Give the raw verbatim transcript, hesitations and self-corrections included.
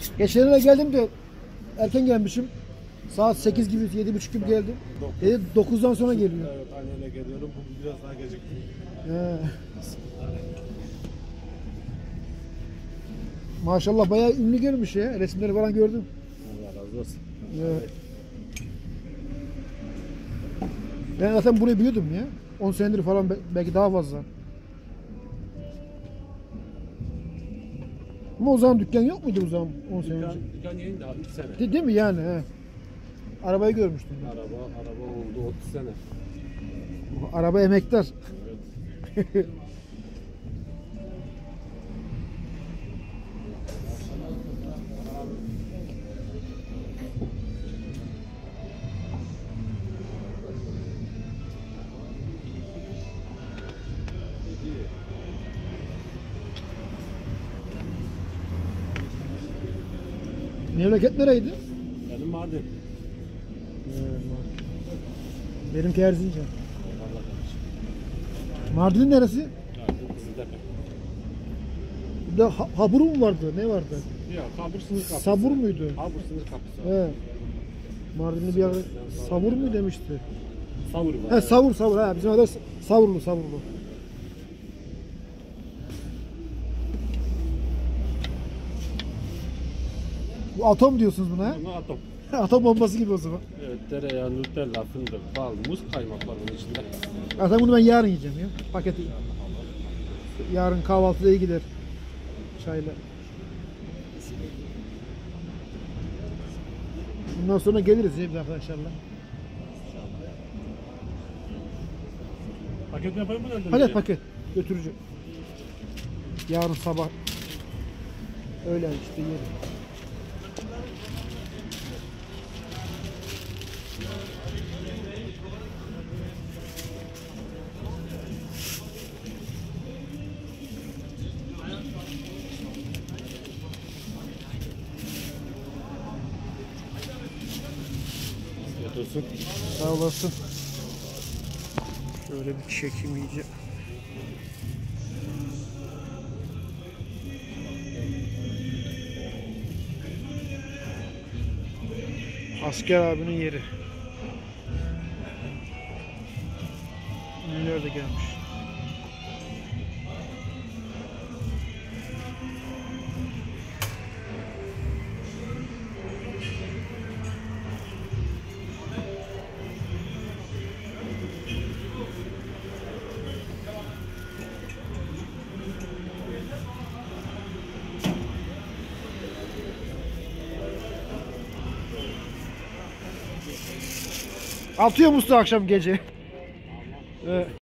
Geçen de geldim de erken gelmişim. Saat sekiz gibi, yedi buçuk gibi geldim. Dedi dokuzdan sonra geliyor. Evet, aynen öyle geliyorum. Bugün biraz daha geciktim. He. Maşallah bayağı ünlü görmüş ya. Resimleri falan gördüm. Allah razı olsun. Evet. Ben zaten burayı biliyordum ya. on senedir falan, belki daha fazla. Ama o zaman dükkan yok muydu o zaman on sene önce? Dükkan, dükkan yeni daha üç sene. De, değil mi yani? He. Arabayı görmüştüm ben. Araba, araba oldu otuz sene. Araba emektar. Evet. Memleket nereydi? Benim Mardin. Benimki Erzincan. Allah kardeşim. Mardin'in neresi? Mardin, Kızıltepe. Bir de ha Habur mu vardı? Ne vardı? Ya Kabur sınır kapısı. Sabur muydu? Kabur sınır kapısı. He. Mardinli bir ara Savur mu demişti? Savur var. He, Savur Savur ha, bizim orada Savurlu Savurlu. Bu atom diyorsunuz buna ha? Bunlar atom. Atom bombası gibi o zaman. Evet, tereyağı, nutella, fındık, bal, muz, kaymak var bunun içinde. Zaten bunu ben yarın yiyeceğim ya. Paketi. Yarın kahvaltıda iyi gider. Çayla. Bundan sonra geliriz ya bir arkadaşlarla. Paket yapayım mı? Paket paket götüreceğim. Yarın sabah. Öyle işte yerim. Afiyet olsun. Sağ olasın. Şöyle bir çekeyim iyice. Asker abinin yeri. Neler de gelmiş. Atıyor musun akşam gece? Evet.